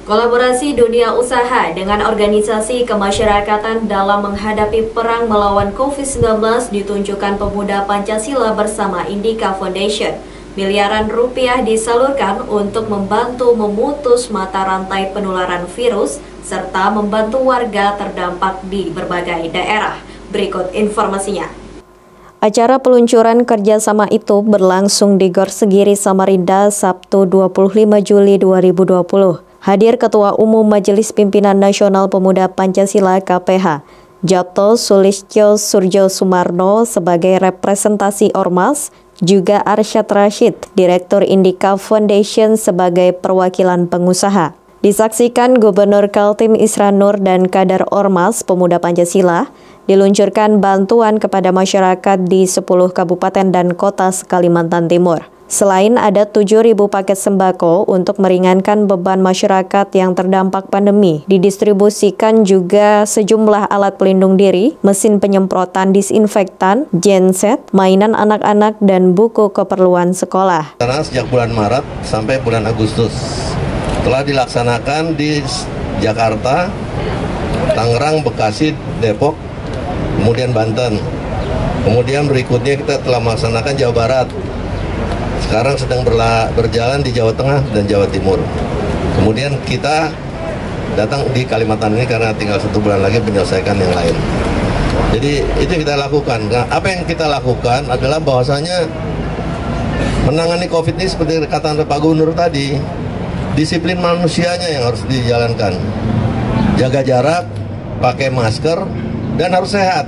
Kolaborasi dunia usaha dengan organisasi kemasyarakatan dalam menghadapi perang melawan COVID-19 ditunjukkan pemuda Pancasila bersama Indika Foundation. Miliaran rupiah disalurkan untuk membantu memutus mata rantai penularan virus serta membantu warga terdampak di berbagai daerah. Berikut informasinya. Acara peluncuran kerjasama itu berlangsung di Gor Segiri, Samarinda, Sabtu 25 Juli 2020. Hadir Ketua Umum Majelis Pimpinan Nasional Pemuda Pancasila KPH, Japto Sulistyo Surjo Sumarno sebagai representasi Ormas, juga Arsyad Rashid, Direktur Indika Foundation sebagai perwakilan pengusaha. Disaksikan Gubernur Kaltim Isran Nur dan Kadar Ormas Pemuda Pancasila, diluncurkan bantuan kepada masyarakat di 10 kabupaten dan kota Kalimantan Timur. Selain ada 7.000 paket sembako untuk meringankan beban masyarakat yang terdampak pandemi, didistribusikan juga sejumlah alat pelindung diri, mesin penyemprotan disinfektan, genset, mainan anak-anak, dan buku keperluan sekolah. Karena sejak bulan Maret sampai bulan Agustus telah dilaksanakan di Jakarta, Tangerang, Bekasi, Depok, kemudian Banten. Kemudian berikutnya kita telah melaksanakan Jawa Barat. Sekarang sedang berjalan di Jawa Tengah dan Jawa Timur. Kemudian kita datang di Kalimantan ini karena tinggal 1 bulan lagi menyelesaikan yang lain. Jadi itu kita lakukan. Nah, apa yang kita lakukan adalah bahwasanya menangani COVID ini seperti kata Pak Gubernur tadi, disiplin manusianya yang harus dijalankan. Jaga jarak, pakai masker, dan harus sehat.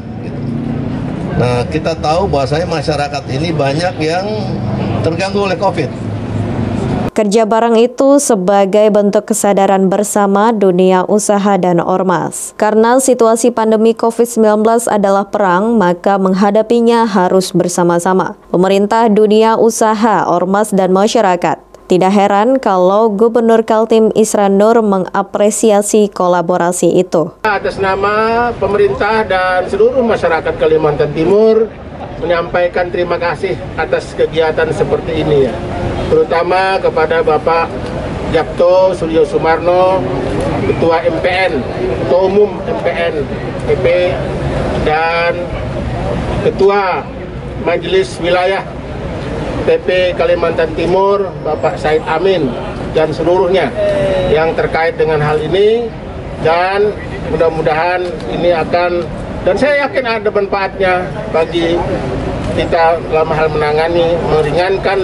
Nah, kita tahu bahwasanya masyarakat ini banyak yang terganggu oleh COVID. Kerja bareng itu sebagai bentuk kesadaran bersama dunia usaha dan ormas. Karena situasi pandemi COVID-19 adalah perang, maka menghadapinya harus bersama-sama. Pemerintah, dunia usaha, ormas, dan masyarakat. Tidak heran kalau Gubernur Kaltim Isran Nur mengapresiasi kolaborasi itu. Atas nama pemerintah dan seluruh masyarakat Kalimantan Timur, menyampaikan terima kasih atas kegiatan seperti ini ya. Terutama kepada Bapak Japto Surjo Sumarno, Ketua MPN, Ketua Umum MPN PP, dan Ketua Majelis Wilayah PP Kalimantan Timur, Bapak Said Amin, dan seluruhnya yang terkait dengan hal ini. Dan mudah-mudahan ini akan, dan saya yakin ada manfaatnya bagi kita dalam hal menangani, meringankan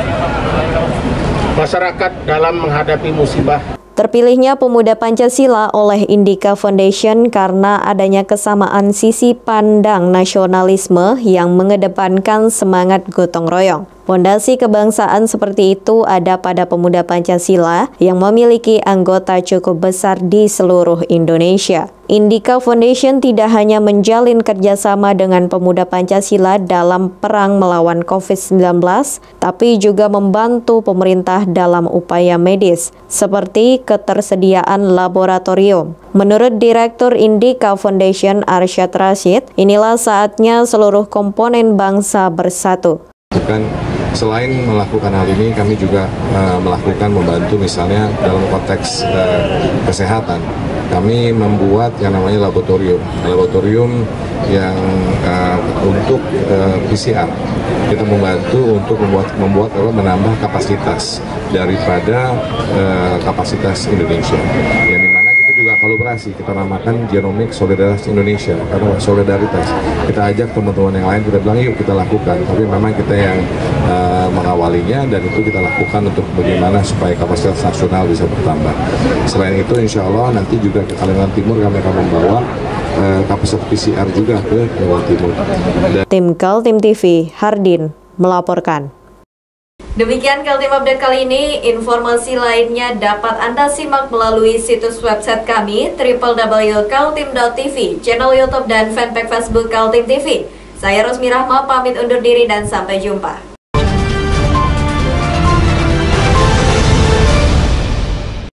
masyarakat dalam menghadapi musibah. Terpilihnya Pemuda Pancasila oleh Indika Foundation karena adanya kesamaan sisi pandang nasionalisme yang mengedepankan semangat gotong royong. Fondasi kebangsaan seperti itu ada pada Pemuda Pancasila yang memiliki anggota cukup besar di seluruh Indonesia. Indika Foundation tidak hanya menjalin kerjasama dengan Pemuda Pancasila dalam perang melawan COVID-19, tapi juga membantu pemerintah dalam upaya medis, seperti ketersediaan laboratorium. Menurut Direktur Indika Foundation Arsyad Rashid, inilah saatnya seluruh komponen bangsa bersatu. Selain melakukan hal ini, kami juga melakukan membantu misalnya dalam konteks kesehatan. Kami membuat yang namanya laboratorium yang untuk PCR. Kita membantu untuk menambah kapasitas daripada kapasitas Indonesia. Yang dimana kita juga kolaborasi, kita namakan Genomic Solidaritas Indonesia, karena solidaritas. Kita ajak teman-teman yang lain, kita bilang yuk kita lakukan, tapi memang kita yang mengawalinya, dan itu kita lakukan untuk bagaimana supaya kapasitas nasional bisa bertambah. Selain itu, insya Allah nanti juga ke Kalimantan Timur kami akan membawa kapasitas PCR juga ke Kalimantan Timur. Tim Kaltim TV, Hardin melaporkan. Demikian Kaltim Update kali ini. Informasi lainnya dapat Anda simak melalui situs website kami www.kaltim.tv, channel YouTube dan fanpage Facebook Kaltim TV. Saya Rosmi Rahma pamit undur diri dan sampai jumpa.